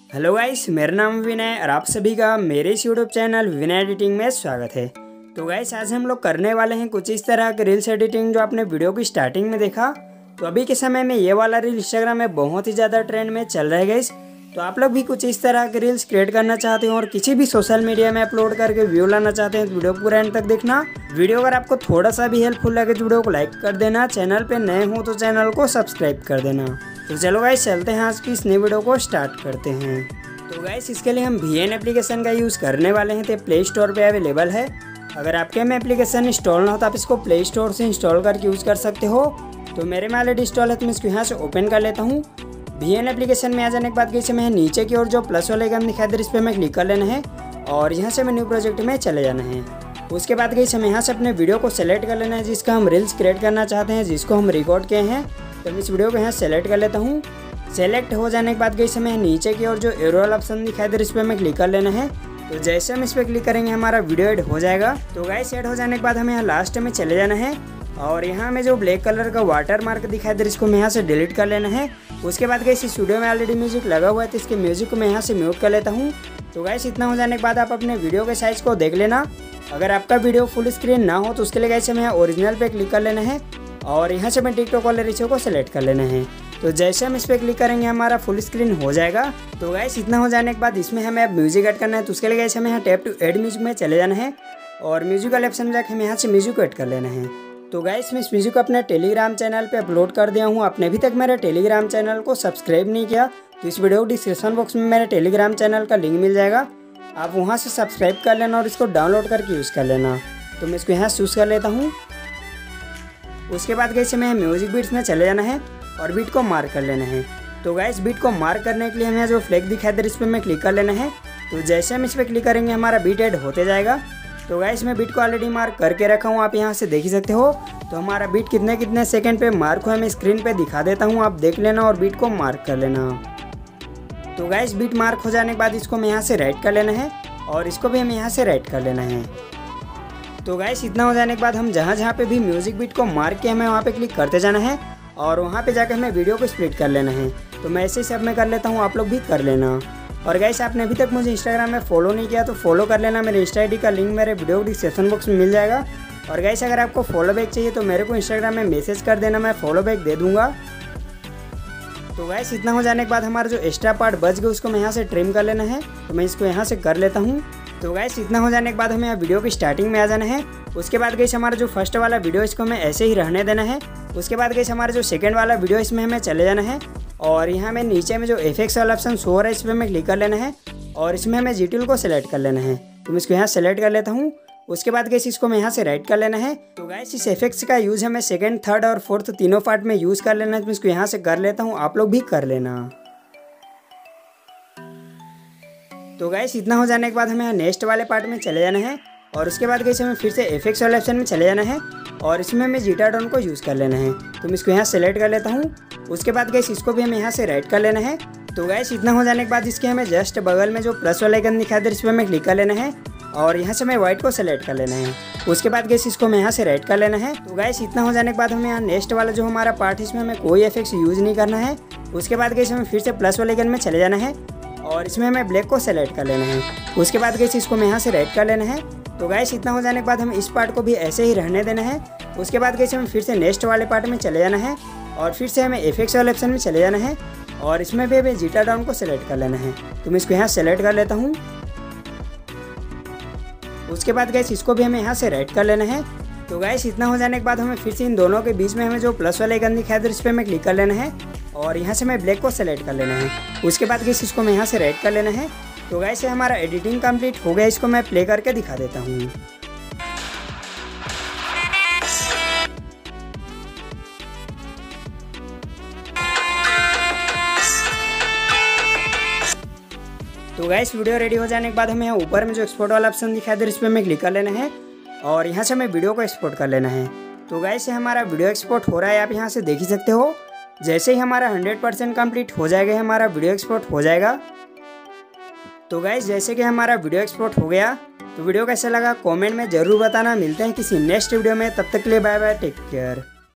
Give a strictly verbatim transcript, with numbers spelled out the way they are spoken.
Hello guys, मेरा नाम विनय और आप सभी का मेरे इस यूट्यूब चैनल विनय एडिटिंग में स्वागत है। तो गाइस आज हम लोग करने वाले हैं कुछ इस तरह के रील्स एडिटिंग जो आपने वीडियो की स्टार्टिंग में देखा। तो अभी के समय में ये वाला रील इंस्टाग्राम में बहुत ही ज़्यादा ट्रेंड में चल रहा है गाइस। तो आप लोग भी कुछ इस तरह के रील्स क्रिएट करना चाहते हो और किसी भी सोशल मीडिया में अपलोड करके व्यू लाना चाहते हैं तो वीडियो पूरा एंड तक देखना। वीडियो अगर आपको थोड़ा सा भी हेल्पफुल लगे तो वीडियो को लाइक कर देना। चैनल पे नए हो तो चैनल को सब्सक्राइब कर देना। तो चलो गाइस चलते हैं, आज की इस नई वीडियो को स्टार्ट करते हैं। तो गाइस इसके लिए हम वी एन एप्लीकेशन का यूज़ करने वाले हैं। तो प्ले स्टोर पे अवेलेबल है। अगर आपके में एप्लीकेशन इंस्टॉल ना हो तो आप इसको प्ले स्टोर से इंस्टॉल करके यूज़ कर सकते हो। तो मेरे में ऑलरेडी इंस्टॉल है तो मैं इसको यहाँ से ओपन कर लेता हूँ। वी एन एप्लीकेशन में आ जाने के बाद कैसे मैं नीचे की ओर जो प्लस वाले आइकन दिखाई दे रहा है इस पर मैं क्लिक कर लेना है और यहाँ से मैं न्यू प्रोजेक्ट में चले जाना है। उसके बाद कैसे हमें यहाँ से अपने वीडियो को सेलेक्ट कर लेना है जिसका हम रील्स क्रिएट करना चाहते हैं, जिसको हम रिकॉर्ड किए हैं। तो मैं इस वीडियो को यहाँ सेलेक्ट कर लेता हूँ। सेलेक्ट हो जाने के बाद गई समय नीचे की ओर जो एरो वाला ऑप्शन दिखाई दे रहा है इस पर हमें क्लिक कर लेना है। तो जैसे हम इस पर क्लिक करेंगे हमारा वीडियो ऐड हो जाएगा। तो गाइस ऐड हो जाने के बाद हमें यहाँ लास्ट में चले जाना है और यहाँ हमें जो ब्लैक कलर का वाटर मार्क दिखाई दे रहा है इसको मैं यहाँ से डिलीट कर लेना है। उसके बाद गाइस इस वीडियो में ऑलरेडी म्यूजिक लगा हुआ है तो इसके म्यूजिक को मैं यहाँ से म्यूट कर लेता हूँ। तो गाइस इतना हो जाने के बाद आप अपने वीडियो के साइज़ को देख लेना। अगर आपका वीडियो फुल स्क्रीन ना हो तो उसके लिए गाइस हमें यहाँ ओरिजिनल पे क्लिक कर लेना है और यहाँ से मैं टिकटॉक वाले रेशियो को सिलेक्ट कर लेना है। तो जैसे हम इस पर क्लिक करेंगे हमारा फुल स्क्रीन हो जाएगा। तो गाइस इतना हो जाने के बाद इसमें हमें अब म्यूजिक ऐड करना है। तो उसके लिए गाइस हमें यहाँ टैप टू ऐड म्यूजिक में चले जाना है और म्यूजिक वाले ऑप्शन में जाकर हमें यहाँ से म्यूजिक को ऐड कर लेना है। तो गाइस मैं इस म्यूजिक को अपने टेलीग्राम चैनल पे अपलोड कर दिया हूँ। आपने अभी तक मेरे टेलीग्राम चैनल को सब्सक्राइब नहीं किया तो इस वीडियो डिस्क्रिप्शन बॉक्स में मेरे टेलीग्राम चैनल का लिंक मिल जाएगा। आप वहाँ से सब्सक्राइब कर लेना और इसको डाउनलोड करके यूज़ कर लेना। तो मैं इसको यहाँ चूज़ कर लेता हूँ। उसके बाद गाइस हमें म्यूजिक बीट्स में चले जाना है और बीट को मार्क कर लेना है। तो गाइस बीट को मार्क करने के लिए हमें जो फ्लैग दिखाई दे रहा है इस पर मैं क्लिक कर लेना है। तो जैसे हम इस पर क्लिक करेंगे हमारा बीट ऐड होते जाएगा। तो गाइस मैं बीट को ऑलरेडी मार्क करके रखा हूँ, आप यहाँ से देख ही सकते हो। तो हमारा बीट कितने कितने सेकंड पे मार्क हुआ मैं स्क्रीन पे दिखा देता हूँ, आप देख लेना और बीट को मार्क कर लेना। तो गाइस बीट मार्क हो जाने के बाद इसको मैं यहाँ से राइट कर लेना है और इसको भी हमें यहाँ से राइट कर लेना है। तो गाइस इतना हो जाने के बाद हम जहाँ जहाँ पे भी म्यूजिक बीट को मार्क किया हमें वहाँ पे क्लिक करते जाना है और वहाँ पे जाकर हमें वीडियो को स्प्लिट कर लेना है। तो मैं ऐसे सब में कर लेता हूँ, आप लोग भी कर लेना। और गाइस आपने अभी तक मुझे इंस्टाग्राम में फॉलो नहीं किया तो फॉलो कर लेना। मेरे इंस्टा आई डी का लिंक मेरे वीडियो डिस्क्रिप्शन बॉक्स में मिल जाएगा। और गाइस अगर आपको फॉलो बैक चाहिए तो मेरे को इंस्टाग्राम में मैसेज कर देना, मैं फॉलो बैक दे दूँगा। तो गाइस इतना हो जाने के बाद हमारा जो एक्स्ट्रा पार्ट बच गया उसको मैं यहाँ से ट्रिम कर लेना है। तो मैं इसको यहाँ से कर लेता हूँ। तो गाइस इतना हो जाने के बाद हमें यहाँ वीडियो की स्टार्टिंग में आ जाना है। उसके बाद गाइस हमारा जो फर्स्ट वाला वीडियो इसको हमें ऐसे ही रहने देना है। उसके बाद गाइस हमारा जो सेकंड वाला वीडियो इसमें हमें चले जाना है और यहाँ में नीचे में जो इफेक्ट्स वाला ऑप्शन शो हो रहा है इस पर हमें क्लिक कर लेना है और इसमें हमें जी टूल को सिलेक्ट कर लेना है। तो मैं इसको यहाँ सेलेक्ट कर लेता हूँ। उसके बाद गाइस इसको मैं यहाँ से राइट कर लेना है। तो गाइस इस इफेक्ट्स का यूज़ हमें सेकंड, थर्ड और फोर्थ तीनों पार्ट में यूज़ कर लेना है। तो मैं इसको यहाँ से कर लेता हूँ, आप लोग भी कर लेना। तो गाइस इतना हो जाने के बाद हमें नेक्स्ट वाले पार्ट में चले जाना है और उसके बाद गाइस हमें फिर से इफेक्ट्स वाले ऑप्शन में चले जाना है और इसमें हमें जीटा टोन को यूज़ कर लेना है। तो मैं इसको यहाँ सेलेक्ट कर लेता हूँ। उसके बाद गाइस इसको भी हमें यहाँ से राइट कर लेना है। तो गाइस इतना हो जाने के बाद इसके हमें जस्ट बगल में जो प्लस वाला आइकन दिखाई दे रहा है इस पर हमें क्लिक कर लेना है और यहाँ से हमें व्हाइट को सेलेक्ट कर लेना है। उसके बाद गाइस इसको हमें यहाँ से राइट कर लेना है। तो गाइस इतना हो जाने के बाद हमें यहाँ नेक्स्ट वाला जो हमारा पार्ट है इसमें हमें कोई इफेक्ट्स यूज़ नहीं करना है। उसके बाद गाइस हमें फिर से प्लस वाले आइकन में चले जाना है और इसमें हमें ब्लैक को सेलेक्ट कर लेना है। उसके बाद गाइस इसको मैं यहाँ से राइट कर लेना है। तो गाइस इतना हो जाने के बाद हम इस पार्ट को भी ऐसे ही रहने देना है। उसके बाद गाइस हमें फिर से नेक्स्ट वाले पार्ट में चले जाना है और फिर से हमें इफेक्ट्स वाले ऑप्शन में चले जाना है और इसमें भी हमें जीटा डाउन को सेलेक्ट कर लेना है। तो मैं इसको यहाँ सेलेक्ट कर लेता हूँ। उसके बाद गाइस इसको भी हमें यहाँ से राइट कर लेना है। तो गाइस इतना हो जाने के बाद हमें फिर से इन दोनों के बीच में हमें जो प्लस वाले आइकन दिखाई दे रहा है इस पर हमें क्लिक कर लेना है और यहाँ से हमें ब्लैक को सेलेक्ट कर लेना है। उसके बाद गाइस इसको मैं यहाँ से राइट कर लेना है। तो गाइस हमारा एडिटिंग कंप्लीट हो गया, इसको मैं प्ले करके दिखा देता हूँ। तो गाइस वीडियो रेडी हो जाने के बाद हमें यहाँ ऊपर में जो एक्सपोर्ट वाला ऑप्शन दिखाई दे रहा है इस पर हमें क्लिक कर लेना है और यहाँ से हमें वीडियो को एक्सपोर्ट कर लेना है। तो गाइस हमारा वीडियो एक्सपोर्ट हो रहा है, आप यहाँ से देख ही सकते हो। जैसे ही हमारा हंड्रेड परसेंट कम्प्लीट हो जाएगा हमारा वीडियो एक्सपोर्ट हो जाएगा। तो गाइस जैसे कि हमारा वीडियो एक्सपोर्ट हो गया तो वीडियो कैसा लगा कमेंट में ज़रूर बताना। मिलते हैं किसी नेक्स्ट वीडियो में, तब तक के लिए बाय बाय, टेक केयर।